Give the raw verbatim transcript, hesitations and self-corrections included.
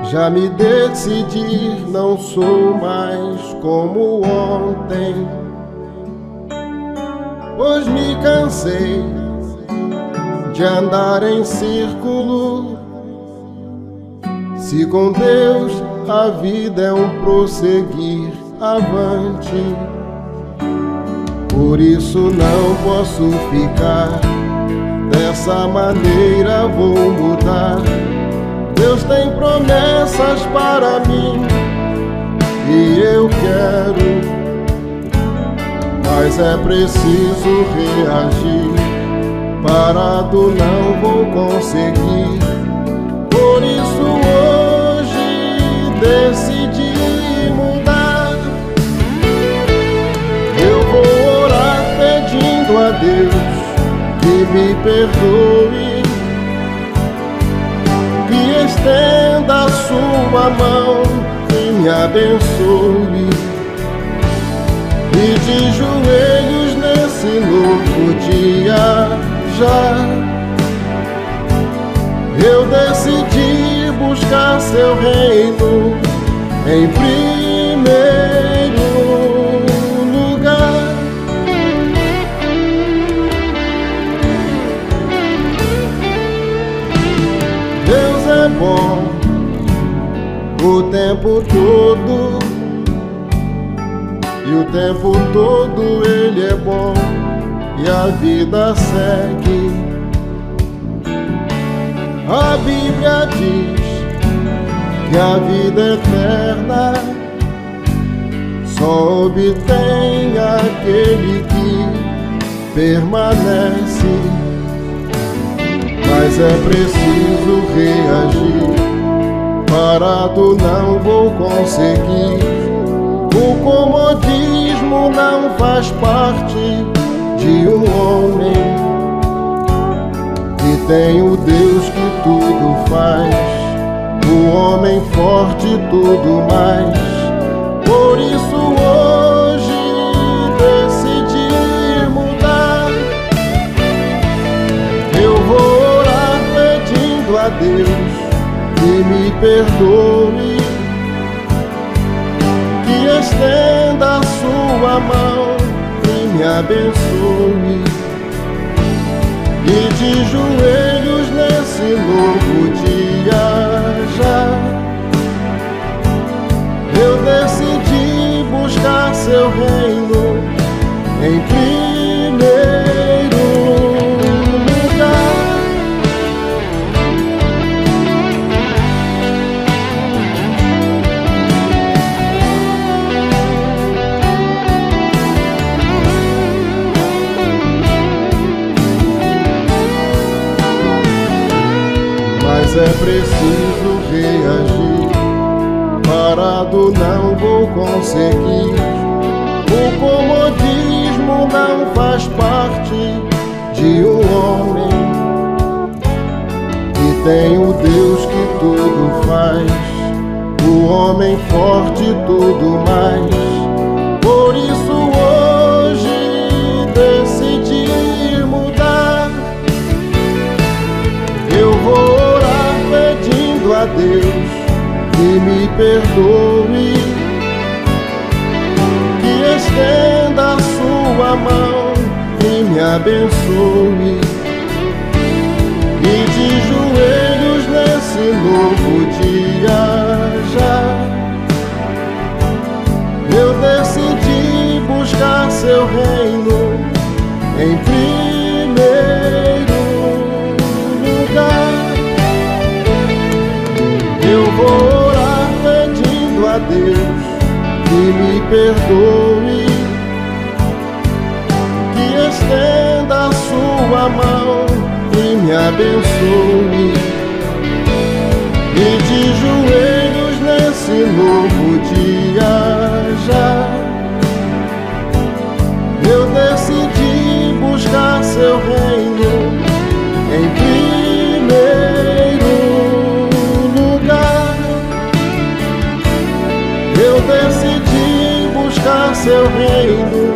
Já me decidi, não sou mais como ontem, pois me cansei de andar em círculo. Se com Deus a vida é um prosseguir avante, por isso não posso ficar dessa maneira, vou mudar. Deus tem promessas para mim e eu quero, mas é preciso reagir. Parado não vou conseguir. Por isso hoje decidi mudar. Eu vou orar pedindo a Deus que me perdoe, que estenda a sua mão e me abençoe. E de joelhos nesse novo dia já eu decidi buscar seu reino em primeiro lugar. Deus é bom o tempo todo, e o tempo todo Ele é bom, e a vida segue. A Bíblia diz que a vida eterna só obtém aquele que permanece. Mas é preciso reagir. Parado não vou conseguir. O comodismo não faz parte de um homem que tem o Deus que tudo faz, o homem forte e tudo mais. Por isso hoje decidi mudar. Eu vou orar pedindo a Deus que me perdoe, que estenda a sua mão e me abençoe. E de joelhos nesse novo dia já eu decidi buscar seu reino em primeiro lugar. Mas é preciso reagir. Parado não vou conseguir. O comodismo não faz parte de um homem que tem o Deus que tudo faz, o homem forte e tudo mais. Por isso hoje decidi mudar. Eu vou pedindo a Deus que me perdoe, que estenda a sua mão e me abençoe. E de joelhos nesse novo dia já eu decidi buscar seu reino em primeiro lugar. Eu vou orar pedindo a Deus que me perdoe, que estenda a sua mão e me abençoe. E de joelhos nesse novo dia já eu decidi buscar seu reino em primeiro lugar. Eu decidi buscar seu reino